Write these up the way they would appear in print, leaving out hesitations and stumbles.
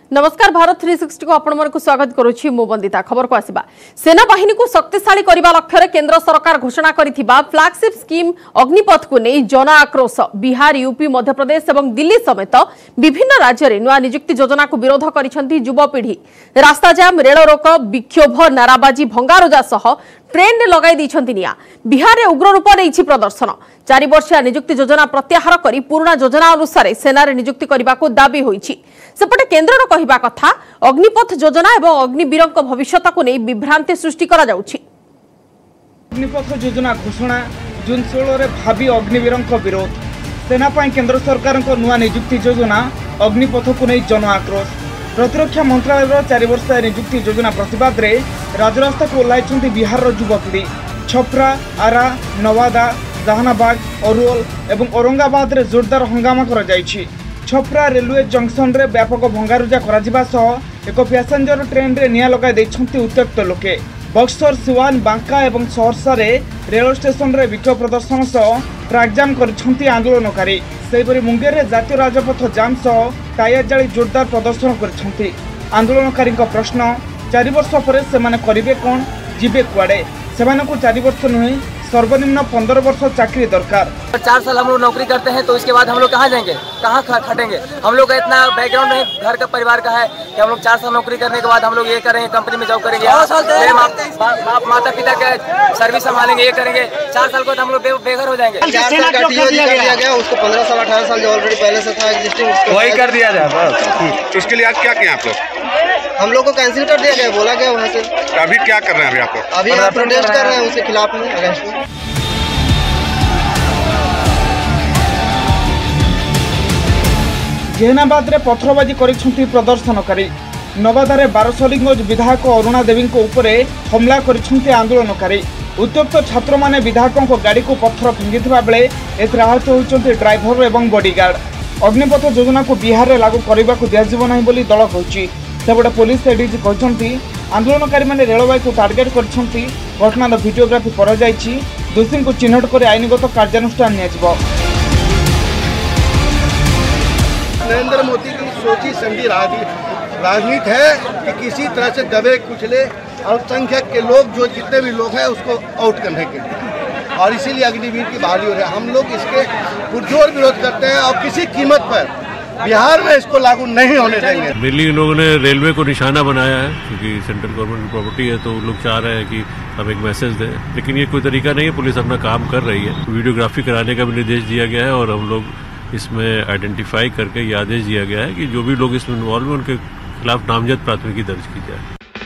नमस्कार भारत 360 को आपण को स्वागत करुछि मु बंदिता। खबर को आसीबा सेना बाहिनी को शक्तिशाली करबा लक्ष्य रे केंद्र सरकार घोषणा करिथिबा फ्लैगशिप स्कीम अग्निपथ को नै जन आक्रोश बिहार यूपी मध्य प्रदेश एवं दिल्ली समेत विभिन्न राज्य रे नुआ नियुक्ति योजना को विरोध करिसंती युवपीढ़ी। रास्ता जाम रेल रोक विक्षोभ नाराबाजी भंगारुजा सह ट्रेन लगाई दैछंती निया। बिहार रे उग्र रूप नेछि प्रदर्शन 4 वर्षिया नियुक्ति योजना प्रत्याहार करी पुराना योजना अनुसार सेना रे नियुक्ति करबा को दाबी होईछि। सेपटे केंद्र कहवा कथा अग्निपथ योजना एवं अग्निवीर भविष्य को नहीं विभ्रांति सृष्टि करा जाउछि। अग्निपथ योजना घोषणा जून 16 भावी अग्निवीर विरोध सेना केंद्र सरकार नुआ नियुक्ति योजना अग्निपथ को नहीं जन आक्रोश। प्रतिरक्षा मंत्रालय 4 वर्ष नियुक्ति योजना प्रतिवाद रे राजरास्ता को ओह्लाई बिहार युवपीढ़ी। छपरा आरा नवादा जहानाबाद अरुल एवं औरंगाबाद रे जोरदार हंगामा करा जायछि। छपरा रेलवे जंक्शन रे व्यापक भंगारुजा करा सह एक पैसेंजर ट्रेन रे निया लगा दैछंती उत्त्यक्त लोके। बक्सर सिवान बांका एवं सहरसा रे रेल स्टेशन रे विक्षोभ प्रदर्शन सह ट्रैक जाम करिछंती आंदोलनकारी। सेहिपरि मुंगेर रे जातीय राजपथ जाम सह टायर जाली जोरदार प्रदर्शन करिछंती आंदोलनकारी। प्रश्न 4 वर्ष पर सेमाने करिवे कोन जिबे कुआडे सेमाने को 4 वर्ष नुहे सर्वनिम्न 15 वर्ष चाकरी दरकार। 4 साल हम लोग नौकरी करते हैं तो इसके बाद हम लोग कहाँ जाएंगे, कहाँ खटेंगे। हम लोग का इतना बैकग्राउंड नहीं घर का परिवार का है कि हम लोग 4 साल नौकरी करने के बाद हम लोग ये करेंगे, कंपनी में जॉब करेंगे, माता पिता का सर्विस संभालेंगे, ये करेंगे। 4 साल को हम लोग बेघर हो जाएंगे। 4 साल का टीओ दिया गया उसको 15 साल 18 साल जो ऑलरेडी पहले से था एग्जिस्टिंग वही कर दिया जाए। इसके लिए आज क्या किया आप लोग? हम लोग को कैंसिल कर दिया गया, बोला गया वहाँ से। अभी क्या कर रहे हैं आप लोग? अभी आप प्रोटेस्ट कर रहे हैं उसके खिलाफ में अगस्त में। जेहनाबाद रे पथरबाजी करिछंती प्रदर्शनकारी। नवादा रे बारसलिंगज विधायक अरुणा देवी को उपरे हमला करिछंती आंदोलनकारी। उत्त्यक्त छात्र माने विधायकों को गाड़ी को पत्थर फिंगिथिबा बेले एथरे आहत होइछंती ड्राइवर एवं बॉडीगार्ड। अग्निपथ योजना को बिहार रे लागू करबा को दियाजिबो नाही बोली दल कहछि। सेबडे पुलिस एडीजी कहछंती आंदोलनकारी माने रेलवे को टार्गेट करिछंती। घटनार वीडियोग्राफी करा जायछि। दोषी को चिन्हट कर आईनगत कार्यानुष्ठान नियाजिबो। नरेंद्र मोदी की सोची समझी राजनीति है कि किसी तरह से दबे कुचले अल्पसंख्यक के लोग जो जितने भी लोग हैं उसको आउट करने के लिए, और इसीलिए अग्निवीर की बहाली हो रही है। हम लोग इसके पुरजोर विरोध करते हैं और किसी कीमत पर बिहार में इसको लागू नहीं होने देंगे। मेनली इन लोगों ने रेलवे को निशाना बनाया है क्योंकि सेंट्रल गवर्नमेंट की प्रॉपर्टी है, तो लोग चाह रहे हैं कि हम एक मैसेज दें, लेकिन ये कोई तरीका नहीं है। पुलिस अपना काम कर रही है। वीडियोग्राफी कराने का भी निर्देश दिया गया है और हम लोग इसमें आइडेंटिफाई करके ये आदेश दिया गया है कि जो भी लोग इसमें इन्वॉल्व हैं उनके खिलाफ नामजद प्राथमिकी दर्ज की जाए।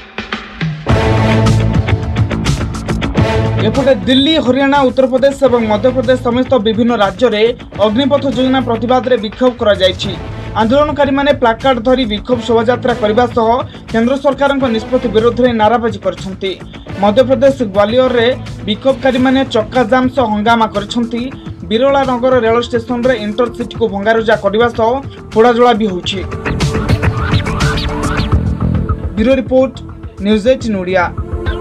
एपटे दिल्ली हरियाणा उत्तर प्रदेश और मध्य प्रदेश समेत विभिन्न राज्य में अग्निपथ योजना प्रतिवाद रे विक्षोभ करा जायछि। आंदोलनकारी माने प्लाकार्ड धरी विक्षोभ शोभायात्रा करबा सह केंद्र सरकार निष्पत्ति विरोध में नाराबाजी करछंती। मध्य प्रदेश ग्वालियर रे विक्षोभकारी माने चक्का जाम सह हंगामा करछंती। बिरला नगर रेल स्टेशन रे इंटरसिटी को भंगारुजा करबा सह पोड़ाजोड़ा भी होछि। Bureau report news 18 Odia.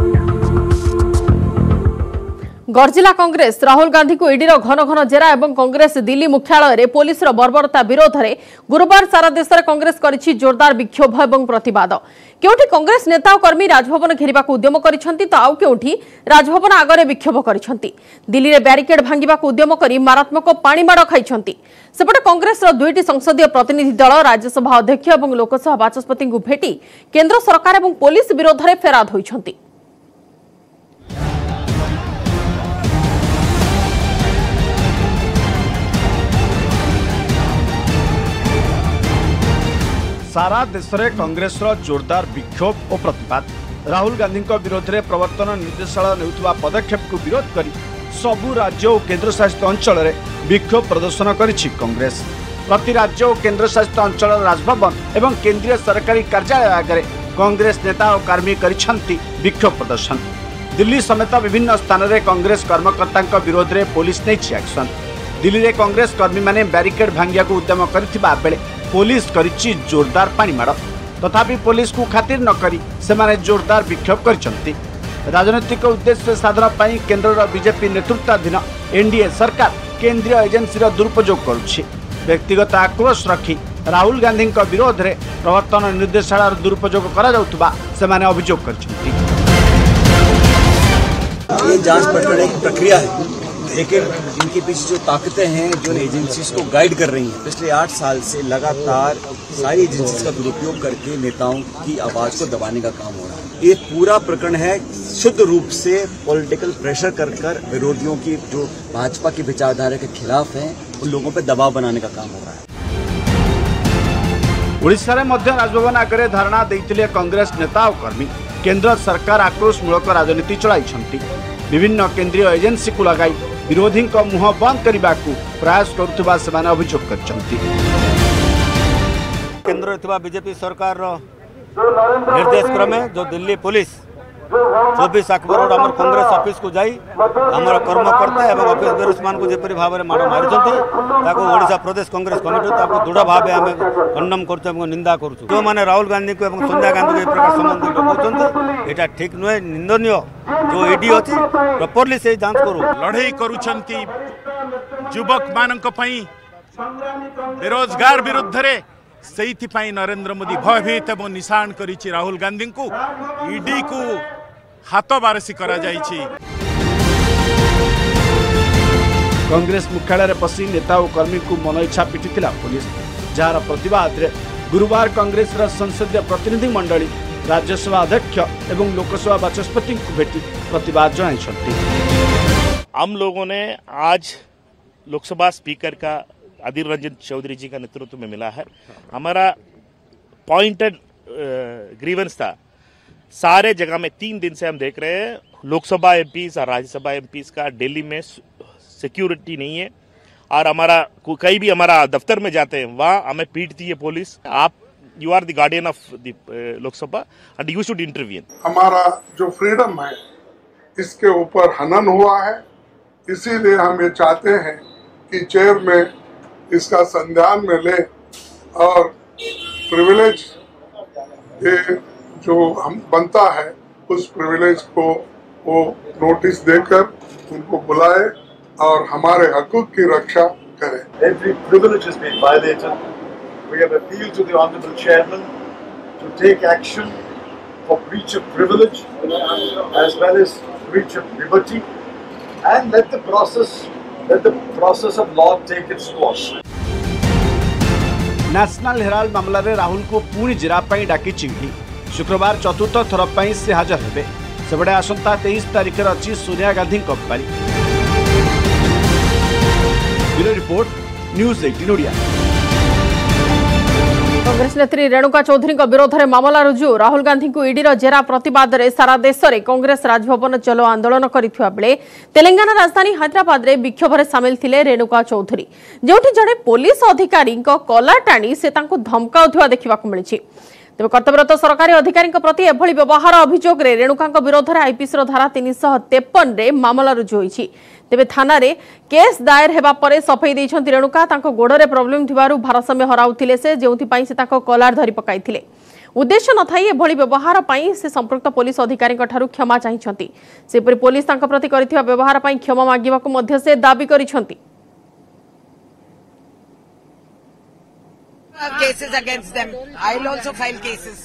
गर्जिला कांग्रेस राहुल गांधी को ईडी घन घन जेरा एवं कांग्रेस दिल्ली मुख्यालय रे पुलिस बर्बरता विरोध में गुरुवार सारा देश में कांग्रेस करिछि जोरदार विक्षोभ एवं प्रतिवाद। केउठी कांग्रेस नेता और कर्मी राजभवन घेरिबा को उद्यम करिसंती तो आउ केउठी राजभवन आगरे विक्षोभ करिसंती। दिल्ली रे बैरिकेड भांगिबा को उद्यम करी मारात्मक पानी माड़ खाइसंती। सेपटे कांग्रेस रो 2टी संसदीय प्रतिनिधि दल राज्यसभा अध्यक्ष और लोकसभा बाचस्पति को भेटी केंद्र सरकार और पुलिस विरोध में फेराद होइसंती। सारा देश में कांग्रेस जोरदार विक्षोभ और प्रतिवाद। राहुल गांधी विरोध में प्रवर्तन निर्देशालय नेउथुवा पदक्षेप को विरोध कर सबु राज्य और केंद्र शासित अंचल में विक्षोभ प्रदर्शन करिछि कांग्रेस। प्रति राज्य और केंद्र शासित अंचल राजभवन एवं केंद्रीय सरकारी कार्यालय आगे कांग्रेस नेता और कर्मी करिछंती विक्षोभ प्रदर्शन। दिल्ली समेत विभिन्न स्थान में कांग्रेस कर्मकर्ता विरोध में पुलिस नहीं एक्शन। दिल्ली में कांग्रेस कर्मी माने बैरिकेड भांगिया को उद्यम करथिबा बेले पुलिस करिछि जोरदार पानी माड़। तथापि पुलिस को खातिर न करी सेमाने जोरदार विक्षोभ करिसंती। राजनीतिक उद्देश्य साधन पाई केंद्र बीजेपी नेतृत्वाधीन एनडीए सरकार केंद्रीय एजेंसी दुरुपयोग करुछि। व्यक्तिगत आक्रोश रखी राहुल गांधी विरोध में प्रवर्तन निर्देशालय दुरुपयोग कर अभियोग कर। ये जांच पड़ताल की प्रक्रिया है, लेकिन इनके पीछे जो ताकतें हैं जो एजेंसीज को गाइड कर रही हैं, पिछले 8 साल से लगातार सारी एजेंसीज का दुरुपयोग करके नेताओं की आवाज को दबाने का काम हो रहा है। ये पूरा प्रकरण है शुद्ध रूप से पॉलिटिकल प्रेशर कर विरोधियों की जो भाजपा की विचारधारा के खिलाफ हैं उन लोगों पर दबाव बनाने का काम हो रहा है। ओडिशा रे मध्य राजभवन आगे धारणा देइतिले कांग्रेस नेता और कर्मी। केंद्र सरकार आक्रोशमूलक राजनीति चलाई, विभिन्न केंद्रीय एजेंसी को लगाई विरोधी मुह बंद करने को प्रयास करुवा से अभियोग कर। केंद्र बीजेपी सरकार निर्देश क्रमे जो दिल्ली पुलिस 24 अक्टोबर आम कांग्रेस ऑफिस को जाई आमर कर्मकर्ता एवं ऑफिस बेरोस मान को जेपरी भाव में माड़ मारी ओडिशा प्रदेश कांग्रेस कमिटी दृढ़ भाव आम कंडम कर निंदा कर। जो मैंने राहुल गांधी को सोनिया गांधी को एक प्रकार संबंध डकाउं यहाँ ठीक नुहे, निंदनीय। जो ईडी अच्छी प्रॉपर्ली से जांच करू। लड़ाई करुछंती युवक मानक पई बेरोजगार विरुद्ध रे से नरेंद्र मोदी भयभीत एवं निशान करिछि राहुल गांधी को ईडी को हाथ बारसी करा जाइछि। कांग्रेस मुख्यालय पशि नेता और कर्मी को मन इच्छा पिटिथिला पुलिस, जार प्रतिवाद रे गुरुवार कांग्रेस संसदीय प्रतिनिधि मंडली राज्यसभा अध्यक्ष एवं लोकसभा बाचस्पति को भेटी प्रतिवाद जनाइछंती। हम लोगों ने आज लोकसभा स्पीकर का अधीर रंजन चौधरी जी का नेतृत्व में मिला है। हमारा पॉइंटेड ग्रीवेंस था सारे जगह में। 3 दिन से हम देख रहे हैं लोकसभा एमपीज और राज्यसभा एमपीज का दिल्ली में सिक्योरिटी नहीं है, और हमारा कहीं भी हमारा दफ्तर में जाते हैं वहाँ हमें पीटती है पुलिस। आप you are the guardian of the Lok Sabha and you should intervene. हमारा जो फ्रीडम है इसके ऊपर हनन हुआ है, इसीलिए हम ये चाहते हैं कि चेयर में इसका संज्ञान में ले और प्रिविलेज ये जो हम बनता है उस प्रिविलेज को वो नोटिस देकर उनको बुलाए और हमारे हकूक की रक्षा करें। Every privilege has been violated. We have appealed to the Honourable Chairman to take action for breach of privilege as well as breach of liberty, and let the process of law take its course. National herald मामला रे राहुल को पुणी जिरा पाई डाकी चिंगी। शुक्रवार चतुर्थ थर पाई से हाजर हेबे। सेबडे आसंता 23 तारिख रे अछि सोनिया गांधी पारी। Bureau report news 18 Odia. Congress नेत्री रेणुका चौधरी विरोध में मामला रुजु। राहुल गांधी को ईडी जेरा प्रतिवाद में सारा देश में कांग्रेस राजभवन चलो आंदोलन करथिबा बेले तेलंगाना राजधानी हैदराबाद में विक्षोभ में सामिल थिले रेणुका चौधरी, जोठी जड़े पुलिस अधिकारी कलर टाणी से धमकाउथिबा देखिबाकू मिलिछि। तेज कर्तव्यरत सरकारी अधिकारी प्रति एभली व्यवहार अभियोग रेणुका विरोध में आईपीसी धारा 353 रे मामला रुजु होइछि। तेबे थाना रे केस दायर हेबा परे सफाई दैछंती रेणुका। तांको गोड़रे प्रॉब्लम थिबारु भारसाम्य हराउथिले से, जेउथि पई से तांको कलार धरि पकाइथिले। उद्देश्य नथाई एभली व्यवहार पई से संपृक्त पुलिस अधिकारी ठारू क्षमा चाहिछंती। सेपरि पुलिस तांको प्रति करिथिबा व्यवहार पई क्षमा मागिबाकू मध्ये से दाबी करिछंती। Cases against them. I'll also file cases.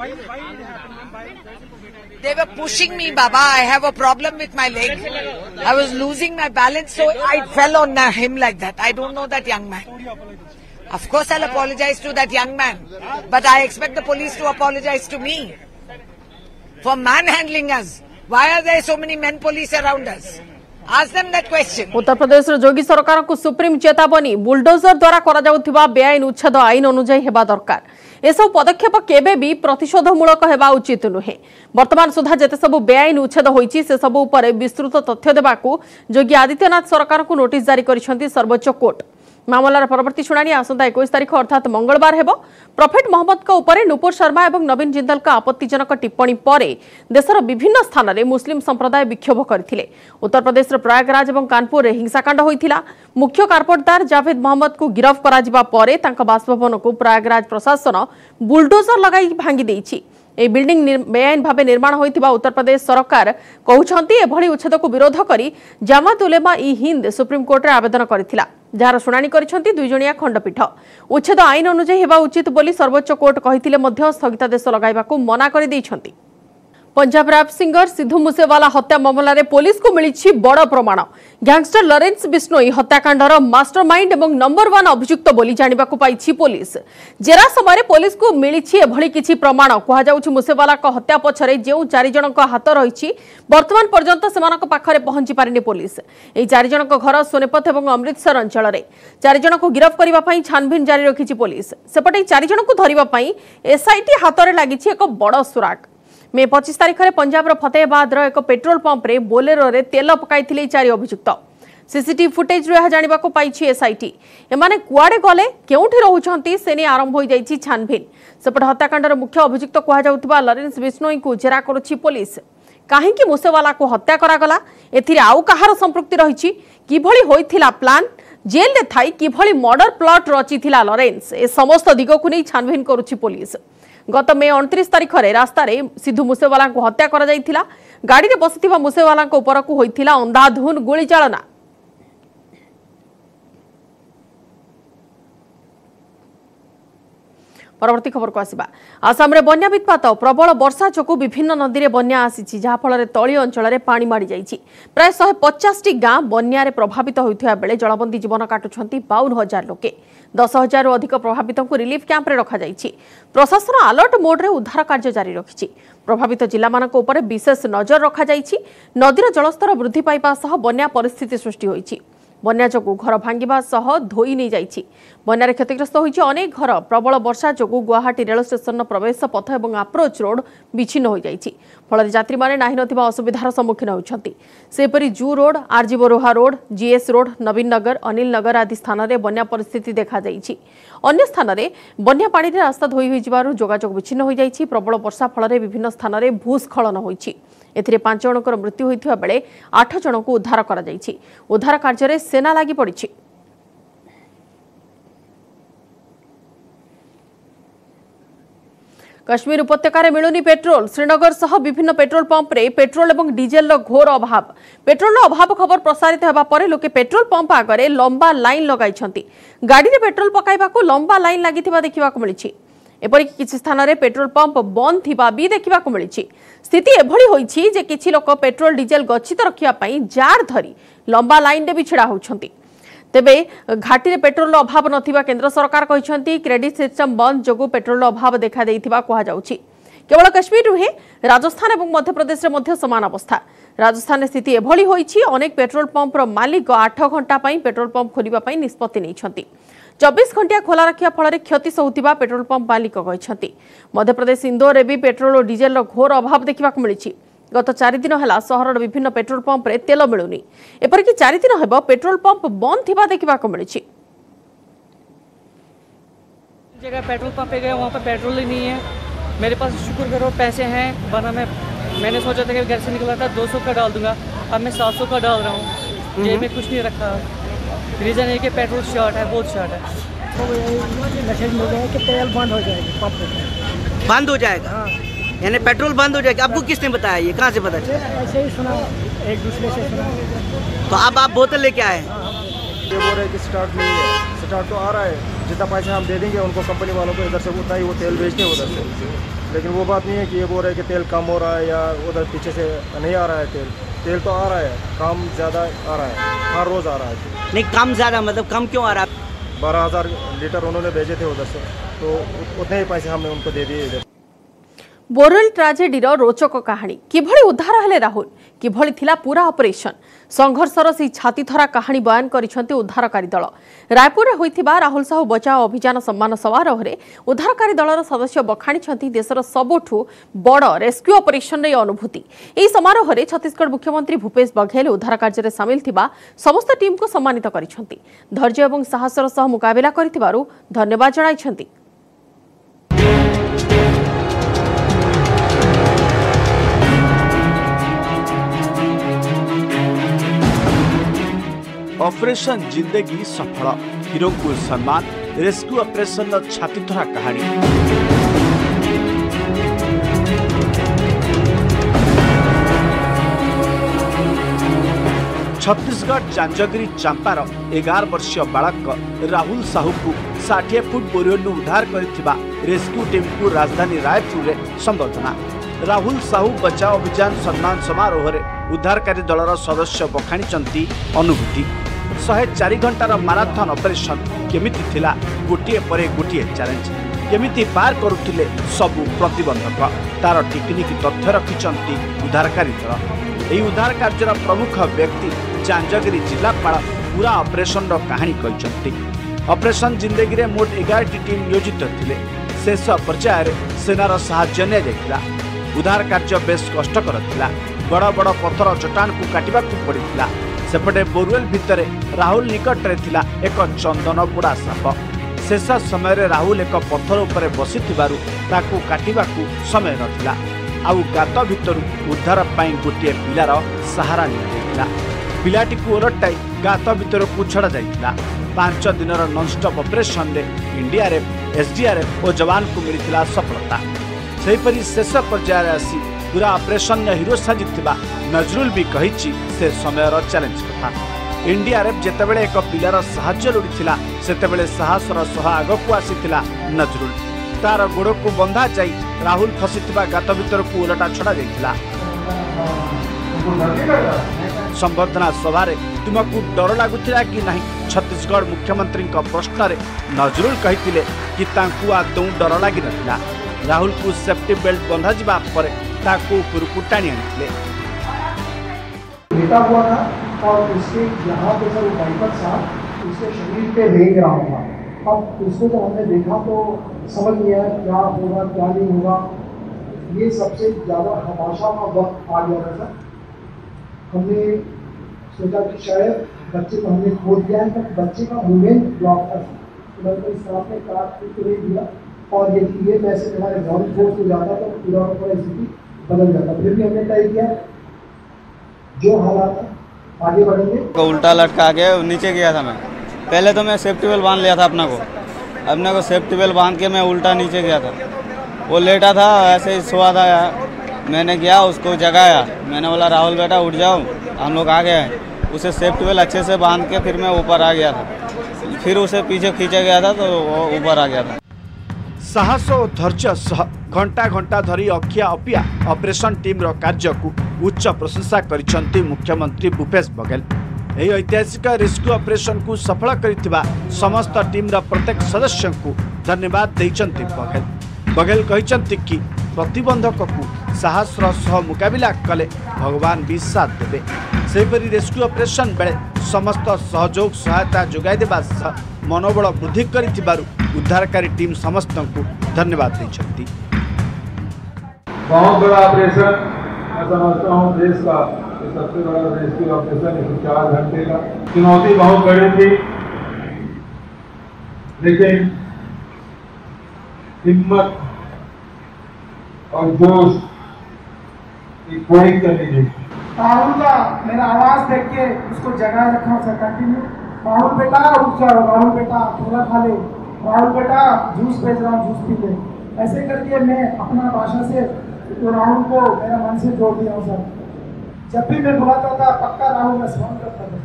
They were pushing me, Baba. I have a problem with my leg. I was losing my balance, so I fell on him like that. I don't know that young man. Of course, I'll apologize to that young man, but I expect the police to apologize to me for manhandling us. Why are there so many men police around us? Ask them that question. Uttar Pradesh जोगी सरकार को supreme चेतावनी। Bulldozer द्वारा करा जाउथिबा बेआईन उच्छेद आईन अनुଯାयी हेबा दरकार। एसब पदक्षेप केबे भी प्रतिशोधमूलक हेबा उचित नुहे। वर्तमान सुधा जेते सबु बेआईन उच्छेद होईछि से सबु उपरे विस्तृत तथ्य देबाकू योगी आदित्यनाथ सरकार को नोटिस जारी करिसेंती सर्वोच्च कोर्ट। मामलार परवर्ती शुणाणी आसंता 21 तारिख अर्थात मंगलवार हेबो। प्रॉफिट मोहम्मद को ऊपर नुपुर शर्मा और नवीन जिंदल का आपत्तिजनक टिप्पणी पर देशर विभिन्न स्थान में मुस्लिम संप्रदाय विक्षोभ करथिले। उत्तर प्रदेश प्रयागराज और कानपुर में हिंसाकांड होइथिला। मुख्य कारपोटदार जावेद मोहम्मद को गिरफ्त करा जिबा परे तांका बासभवन को प्रयागराज प्रशासन बुलडोजर लगाई भांगी देइछि। ए बिल्डिंग बेआईन भाव निर्माण होइतिबा उत्तर प्रदेश सरकार कहउछंती एभली उच्छेद को विरोध करी जमात उलेमा ई हिंद सुप्रीम कोर्ट रे आवेदन करथिला जार शुणाणी करिसेंती दुई जणिया खंडपीठ उच्छेद आईन अनुसार हेबा उचित बोली सर्वोच्च कोर्ट कहिथिले मध्य स्थगितादेश लगाइबाकू मना करि दैछंती। पंजाब रैप सिंगर सिद्धू मूसेवाला हत्या मामला रे पुलिस को मिली बड़ प्रमाण गैंगस्टर लॉरेंस बिश्नोई हत्याकांडर मास्टरमाइंड और नंबर 1 अभियुक्त बोली जानिबा को पाइछि पुलिस। जेरा समय पुलिस को मिली एभली किछि प्रमाण कहा जाउछि मूसेवाला को हत्या पछरे जेउ 4 जनक हाथ रहिछि वर्तमान पर्यंत सेमानक पाखरे पहुंची पारिनी पुलिस। एई 4 जनक घर सोनेपथ और अमृतसर अंचल रे 4 जनक गिरफ करिबा पई छानबीन जारी रखिछि पुलिस। सेपटे 4 जनक धरिबा पई एसआईटी हाथ रे लागिछि एक बड़ सुराग। मे 25 तारिख में पंजाब फतेहाबाद एक पेट्रोल पंप रे बोलेरो रे तेल पकाई 4 अभियुक्त सीसीटीवी फुटेज रे जानिबा को पाइछि एसआईटी। एमाने कुआडे गले केउठी रहउछंती सेने आरंभ होई जाइछि छानबीन। सेपट हत्याकांडर मुख्य अभियुक्त कहा जाउतबा लॉरेंस बिश्नोई को जेरा करूछि पुलिस। काहेकि मूसेवाला को हत्या करागला एथिरे आउ कहार संपृक्ति रहिछि किभली होइथिला प्लान जेल रे थाई किभली मर्डर प्लॉट रचिथिला लॉरेंस ए समस्त दिग को नै छानबीन करूछि पुलिस। गत मे 29 तारिख रे रास्ता रे सिद्धू मूसेवाला को हत्या करा जाइथिला। गाड़ी रे बसिथिबा मूसेवाला को ऊपर को होइथिला अंधाधुन गोली चालना। परवर्ती खबर को आसिबा आसाम रे बन्या वित्पात प्रबल वर्षा चकु विभिन्न नदी रे बन्या आसीछि जहा फल रे तळी अंचल रे पानी माडी जाइछि। प्राय 150 टी गां बन्या रे प्रभावित होइथिया बेले जलबंदी जीवन काटुछंती 52,000 लोके। 10,000 रु अधिक प्रभावित को रिलीफ कैंप रे रखा जाइछि। प्रशासन अलर्ट मोड रे उद्धार कार्य जारी रखिछि। प्रभावित जिला मानक ऊपर विशेष नजर रखा जाइछि। नदीर जलस्तर वृद्धि पाइबा सह बन्या परिस्थिति सृष्टि होइछि। बन्या जोगु घर भांगिबा सह धोई नहीं जाइछि। बन्यारे क्षतिग्रस्त होइछि अनेक घर। प्रबल वर्षा जोगु गुवाहाटी रेल स्टेशन प्रवेश पथ एवं अप्रोच रोड विच्छिन्न हो जाइछि। फल यात्री माने नाही नथिबा असुविधार सम्मुखीन होइछंती। सेपरि zoo road RG Baruah road GS road Navin Nagar Anil Nagar आदि स्थान रे बन्या परिस्थिति देखा जाइछि। अन्य स्थान रे बन्या पानी रे रास्ता धोई होई जिबारु जोगाजोग विच्छिन्न हो जाइछि। प्रबल वर्षा फल रे विभिन्न स्थान रे भूस्खलन होइछि। एथिरे 5 जनकर मृत्यु होइथिबा बेले 8 जन को उद्धार करा जाइछि। उद्धार कार्य रे सेना लागि पड़िछि। कश्मीर उपत्यकार मिलुनी पेट्रोल श्रीनगर सह विभिन्न पेट्रोल पंप रे पेट्रोल एवं डीजेल घोर अभाव। पेट्रोल अभाव खबर प्रसारित होगा पर लोके पेट्रोल पंप आगे लंबा लाइन लगाई। गाड़ी रे पेट्रोल पकाइबा को लंबा लाइन लागिथिबा देखिबा को मिलिछि। एपरिक किछि स्थान रे पेट्रोल पंप बंद थिबा भी देखिबा को मिलिछि। स्थिति एभली होइछि जे किछि लोक पेट्रोल डीजेल गच्छित रखिया पई जार धरी लंबा लाइन रे भी छिड़ा होउछंती। तेबे घाटी रे पेट्रोल अभाव नथिबा केंद्र सरकार कहिसंती क्रेडिट सिस्टम बंद जोगु पेट्रोल अभाव देखा देइथिबा कहा जाउछि। केवल कश्मीर रुहे राजस्थान और मध्य प्रदेश रे मध्य समान अवस्था। राजस्थान स्थिति एभली होइछि अनेक पेट्रोल पंप रो मालिक 8 घंटा पई पेट्रोल पंप खोलिबा पई निष्पत्ति नैछंती। 24 घंटिया खोला रखिया फल क्षति सहूतिबा पेट्रोल पंप मालिक कहिसंती। मध्य प्रदेश इंदौर रे भी पेट्रोल और डीजेल रो घोर अभाव देखिबा को मिलिछि। गत 4 दिन है सहर विभिन्न पेट्रोल पंप रे तेल मिलुनी। एपरिक 4 दिन हेबो पेट्रोल पंप बंद थिबा देखिबा को मिलिछि। जगह पेट्रोल पंप पे गए वहाँ पे पेट्रोल ही नहीं है। मेरे पास शुक्र करो पैसे हैं वरना मैंने सोचा था कि घर से निकला था 200 का डाल दूंगा, अब मैं 700 का डाल रहा हूँ। जेब में कुछ नहीं रखा। रीज़न है कि पेट्रोल शॉर्ट है, बहुत शॉर्ट है। मैसेज मिल गया कि तेल बंद हो जाएगा, पंप बंद हो जाएगा। यानी पेट्रोल बंद हो जाएगा। आपको किसने बताया? ये कहाँ से पता चला? ऐसे ही सुना, एक दूसरे से सुना। तो अब आप बोतल लेके आए? ये बोल रहे कि स्टार्ट नहीं है। स्टार्ट तो आ रहा है, जितना पैसा हम दे देंगे उनको कंपनी वालों को इधर से उतना ही वो तेल बेचते हैं उधर से। लेकिन वो बात नहीं है कि ये बोल रहे हैं कि तेल कम हो रहा है या उधर पीछे से नहीं आ रहा है तेल। तेल तो आ रहा है, काम ज़्यादा आ रहा है, हर रोज़ आ रहा है। नहीं कम ज़्यादा मतलब कम क्यों आ रहा है? 12,000 लीटर उन्होंने भेजे थे उधर से, तो उतने ही पैसे हमने उनको दे दिए इधर। बोरेल ट्राजेडी रोचक कहानी किभली उद्धार हेले राहुल किभली थिला पूरा ऑपरेशन संघर्षर से छाती थरा कहानी बयान करिसेंती उद्धारकारी दल। रायपुर रे होइथिबा राहुल साहू बचाओ अभियान सम्मान समारोह रे उद्धारकारी दलर सदस्य बखाणी देशर सबुठू बड़ रेस्क्यू ऑपरेशन रे अनुभूति। एही समारोह रे छत्तीसगढ़ मुख्यमंत्री भूपेश बघेल उद्धार कार्य रे शामिल थिबा समस्त टीम को सम्मानित करिसेंती। धैर्य एवं साहसर सह मुकाबिला करिथिबारु धन्यवाद जणाइसेंती। ऑपरेशन जिंदगी सफल हीरो को सम्मान रेस्क्यू ऑपरेशन छातीथरा कहानी। छत्तीसगढ़ जांजगिरी चांपार 11 वर्षीय बालक राहुल साहू को 60 फुट बोरवेल उद्धार करथिबा रेस्क्यू टीम को राजधानी रायपुर में संबर्धना। राहुल साहू बचाव अभियान सम्मान समारोह में उद्धारकारी दलर सदस्य बखाणी अनुभूति। 104 घंटार माराथन ऑपरेशन केमिति थिला गोटिए परे गोटिए चैलेंज केमिति पार करुथिले सबु प्रतिबंधक तार टेक्निक तथ्य रखिचंती उद्धारकारी दल। यह उद्धार कार्यर प्रमुख व्यक्ति जांजगिरी जिलापाल पूरा ऑपरेशन कहानी कहते। ऑपरेशन जिंदगी रे मोट 11 टीम नियोजित थिले। शेष पर्यायर सेनार साहाय्य निया जायतिला। उद्धार कार्य बेस कष्टकर थिला। बड़ बड़ पत्थर चट्टान को काटिबा पड़िथिला। सेपटे बोरवेल भितर राहुल निकट रे थिला एक चंदन पोड़ा साप। शेष समय रे राहुल एक पत्थर उपरे बसी थिबारु ताकू काटिबाकू समय नथिला। आउ गात भितर उद्धार पाई गोटे पिलार सहारा निया पिलाटी को ओलटाई गात भितर को छड़ा जाइतिला। 5 दिनर नॉनस्टॉप ऑपरेशन रे एनडीआरएफ एसडीआरएफ और जवान को मिलिथिला सफलता। सेहीपरि शेष पर्यायर आसी पूरा ऑपरेशन हिरो साजिथिबा नजरुल भी कहिछि से समयर चैलेंज कथा। एनडीआरएफ जेतेबेले एक पिलार सहाय्य लोड़िथिला सेतेबेले साहसर सह आगकू आसीथिला नजरुल। तार गोड़ को बंधा जाई राहुल फसीथिबा गात भितर को उलटा छड़ा जाइथिला। संबर्धना सभा तुमको डर लगुला कि नहीं छत्तीसगढ़ मुख्यमंत्री प्रश्न रे नजरुल कहिथिले कि तांकू आदौ डर लगी नथिला। राहुल को सेफ्टी बेल्ट बंधा जिबा परे ताकू ऊपर टाणी आनिथिले। लेटा हुआ था और उसके यहाँ पे सर वाइपर था उसके शरीर पे रेंग रहा था। अब उसको तो हमने देखा तो समझ नहीं आया क्या होगा क्या नहीं होगा। ये सबसे ज़्यादा हताशा का वक्त आ गया था सर। हमने सोचा कि शायद बच्चे को हमने खो दिया है, पर बच्चे का मूवमेंट ब्लॉक था। तो इस तरह ने कार नहीं दिया और ये मैसेज हमारे ग्राउंड फोर्स हो जाता तो पूरा स्थिति बदल जाता। फिर भी हमने तय किया जो हालात है आगे बढ़ेंगे। उल्टा लटका के नीचे गया था मैं। पहले तो मैं सेफ्टी बेल्ट बांध लिया था अपने को सेफ्टी बेल्ट बांध के मैं उल्टा नीचे गया था। वो लेटा था ऐसे ही सोया था यार। मैंने गया उसको जगाया। मैंने बोला राहुल बेटा उठ जाओ, हम लोग आ गए। उसे सेफ्टी बेल्ट अच्छे से बांध के फिर मैं ऊपर आ गया था। फिर उसे पीछे खींचा गया था तो वो ऊपर आ गया था। साहस और धैर्य सह घंटा घंटा धरी अखिया अपिया ऑपरेशन टीम रो कार्य को उच्च प्रशंसा करिसंती मुख्यमंत्री भूपेश बघेल। यह ऐतिहासिक रेस्क्यू ऑपरेशन को सफल करिथिबा समस्त टीम रो प्रत्येक सदस्य को धन्यवाद दैचंती बघेल। बघेल कहिसंती कि प्रतिबंधक को साहस सह मुकाबिला कले भगवान भी साथ देबे। सेपरि रेस्क्यू ऑपरेशन बेले समस्त सहयोग सहायता जोगाई देबा सह मनोबल वृद्धि करिथिबारु उद्धारकारी टीम समस्त को धन्यवाद दैछंती। बहुत बड़ा ऑपरेशन मैं समझता हूँ देश का सबसे बड़ा रेस्क्यू ऑपरेशन 4 घंटे का। चुनौती बहुत बड़ी थी लेकिन हिम्मत और जोश की कोई कमी नहीं। राहुल का मेरा आवाज देख के उसको जगाए रखा सर कंटिन्यू। राहुल बेटा उठ जाओ, राहुल बेटा थोड़ा खा ले, राहुल बेटा जूस भेज रहा हूँ जूस पी ले। ऐसे करके मैं अपना भाषा से तो राहुल को मेरा मन से जोड़ दिया हूँ सर। जब भी मैं बुलाता था पक्का राहुल में स्मरण करता था।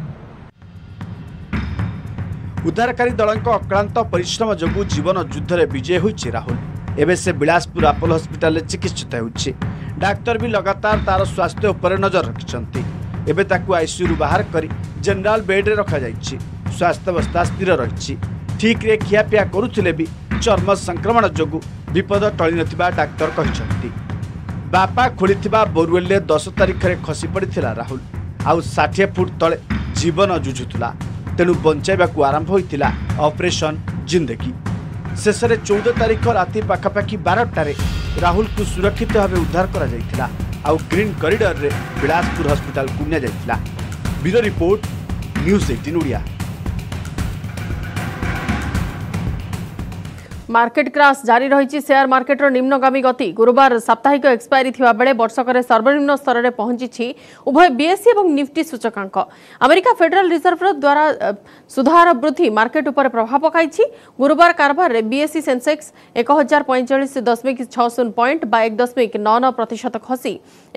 उद्धारकारी दलक अक्लांत परिश्रम जोगु जीवन युद्ध में विजय होइछि राहुल। एबे से बिलासपुर अपोलो हॉस्पिटल चिकित्सित होइछि। डाक्तर भी लगातार तार स्वास्थ्य उपर नजर रखिछंती। एबे ताकू आईसीयू बाहर करी जनरल बेड रे रखा जाइछि। स्वास्थ्य अवस्था स्थिर रहिछि। ठीक रे खियापिया करुथिले भी चर्म संक्रमण जोगु विपद टळि नथिबा डाक्तर कहिछंती। बापा खोलिथिबा बोरवेल 10 तारिख रे खसी पड़िथिला राहुल। आउ 60 फुट तले जीवन जुझुथुला। तेणु बंचाइबाकू आरंभ होइतिला ऑपरेशन जिंदगी। शेष में 14 तारिख राति पाखापाखि 12टारे राहुल को सुरक्षित भाव उद्धार करा जाइतिला। आउ ग्रीन कॉरिडोर रे बिलासपुर हॉस्पिटल को निया जाइतिला। Bureau report news 18 Odia. Market crash जारी रही शेयर मार्केटर निम्नगामी गति गुरुवार साप्ताहिक एक्सपायरी थिबा बेले वर्षकर सर्वनिम्न स्तर में पहुंची उभय बीएसई और निफ्टी सूचकांक। अमेरिका फेडरल रिजर्व द्वारा सुधार वृद्धि मार्केट उपर प्रभाव पकाई। गुरुवार कारबार बीएसई सेंसेक्स 1045.60 पॉइंट 1.99% खसी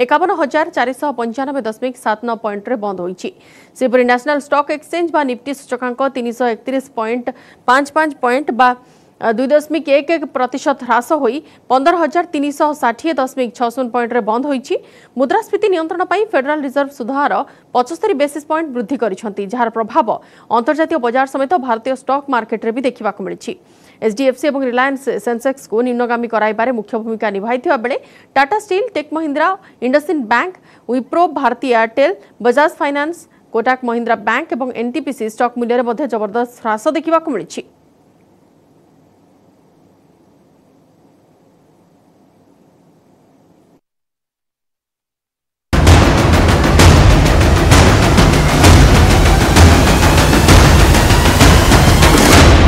51,495.79 पॉइंट रे बंद होईछि। सेपरि नेशनल स्टॉक एक्सचेंज बा निफ्टी सूचकांक 331.55 पॉइंट 2.11% ह्रास होई 15,360.61 पॉइंट रे बंद होईछि। मुद्रास्फीति नियंत्रण पई फेडरल रिजर्व सुधार 75 बेसिस पॉइंट वृद्धि करिसंती, जार प्रभाव अंतर्जातीय बाजार समेत भारतीय स्टॉक मार्केट रे भी देखिबा को मिलिछि। एचडीएफसी और रिलायंस सेंसेक्स को निम्नगामी कराइबारे मुख्य भूमिका निभाइथिबा बेले Tata steel, tech Mahindra, IndusInd bank, Wipro, Bharti Airtel, Bajaj finance, Kotak Mahindra bank और एनटीपीसी स्टॉक मूल्य में जबरदस्त ह्रास देखा मिली।